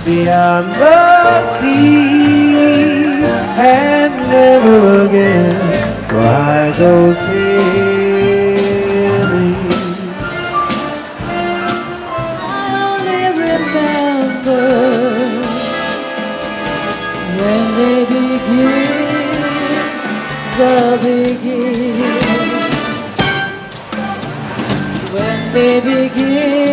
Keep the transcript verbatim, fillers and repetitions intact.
beyond the sea, and never again will I go sailing. I only remember when they begin, the begin, when they begin.